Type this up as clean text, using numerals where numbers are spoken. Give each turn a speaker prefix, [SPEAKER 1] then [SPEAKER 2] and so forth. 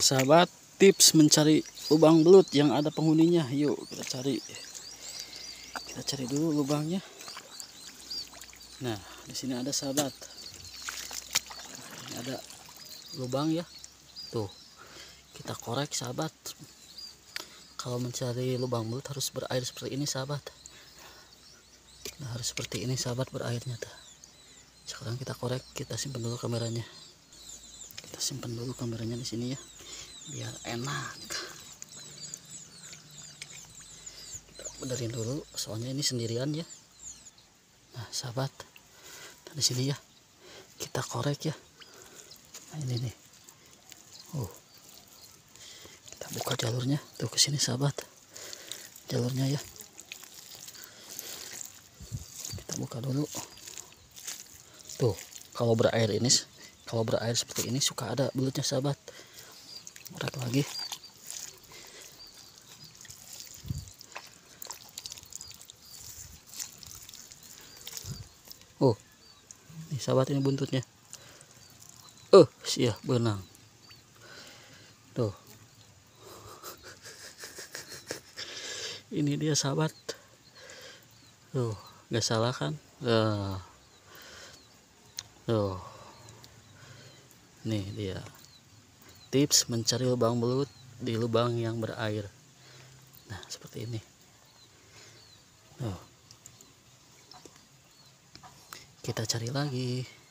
[SPEAKER 1] Sahabat, tips mencari lubang belut yang ada penghuninya. Yuk kita cari dulu lubangnya. Nah, di sini ada sahabat. Ini ada lubang ya. Tuh, kita korek sahabat. Kalau mencari lubang belut harus berair seperti ini sahabat. Nah, harus seperti ini sahabat berairnya tuh. Sekarang kita korek, kita simpan dulu kameranya. Kita simpan dulu kameranya di sini ya, biar enak. Kita benerin dulu, soalnya ini sendirian ya. Nah, sahabat, di sini ya, kita korek ya. Nah, ini nih. Kita buka jalurnya, tuh ke sini sahabat. Jalurnya ya. Kita buka dulu. Tuh, kalau berair seperti ini suka ada belutnya sahabat. Korek lagi. Oh, nih sahabat, ini buntutnya. Sia benang. Tuh. Ini dia sahabat. Tuh, nggak salah kan? Tuh. Nih dia. Tips mencari lubang belut di lubang yang berair. Nah, seperti ini. Tuh. Kita cari lagi.